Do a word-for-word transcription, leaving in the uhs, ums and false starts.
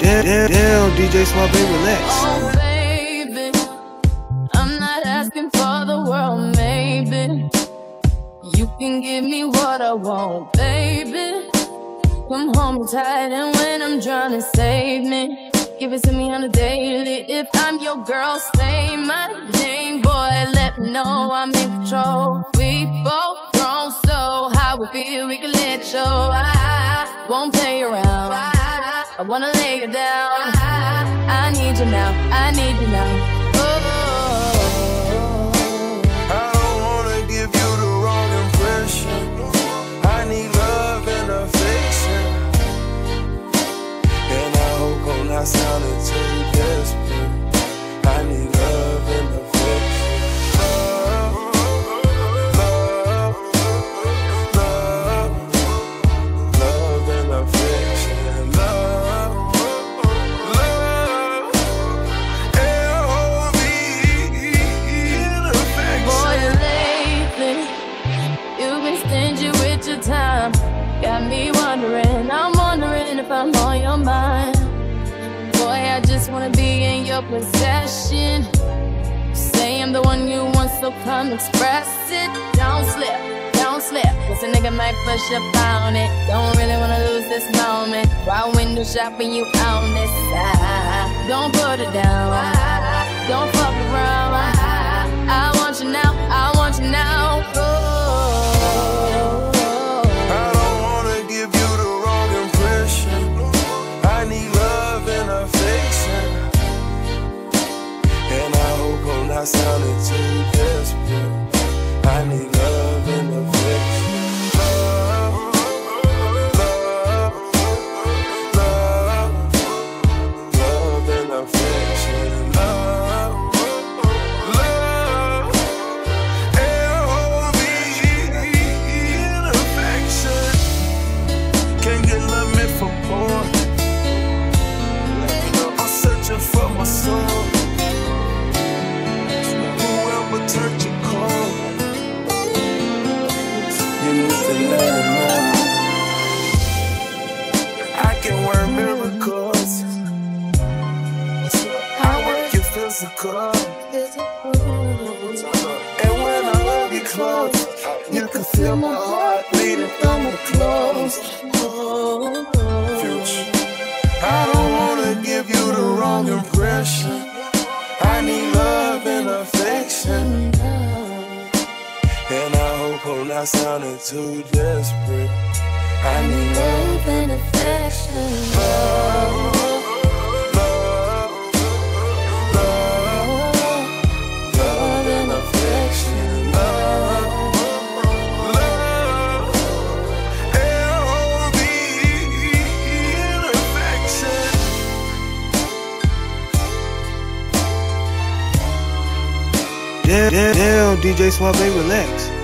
Damn, damn, damn, D J Suave, relax. Oh baby, I'm not asking for the world, maybe you can give me what I want, baby. Come home tight and when I'm drowning, save me. Give it to me on a daily. If I'm your girl, say my name, boy, let me know I'm in control. We both grown, so how we feel, we can let it show. I won't play around, I wanna lay you down. I need you now, I need you now. Oh, I don't wanna give you the wrong impression. I need love and affection, and I hope I'm not sounding too desperate. I need love and affection. Love, love, love, love and affection. Love, love, L O V E and affection. boy, lately you've been stingy with your time. Got me wondering, I'm wondering if I'm on your mind. Boy, I just wanna be in your possession. Say I'm the one you want, so come express it. Don't slip, don't slip, cause a nigga might push up on it. Don't really wanna lose this moment. While window shopping, you on this side. Don't put it down, don't fuck around. I want you now, I want you now. Oh. I don't wanna give you the wrong impression. I need love and affection, and I hope I'm not sounding too desperate. I need love and affection. Love, love, love, love and affection. Love, love, L O V E and affection. Can't get love meant for poor. I'm searching for my soul. Whoever turned your call, you need to let it know. I can work miracles. I work your physical, and when I hold you close, you can feel my heart beating through my clothes. Future, I don't wanna give you the wrong impression. I need love and affection, and I hope I'm not sounding too desperate. I need love and affection. Love, love, love, love and affection. Love, love, L O V E and affection. Damn, damn, damn, D J Suave, relax.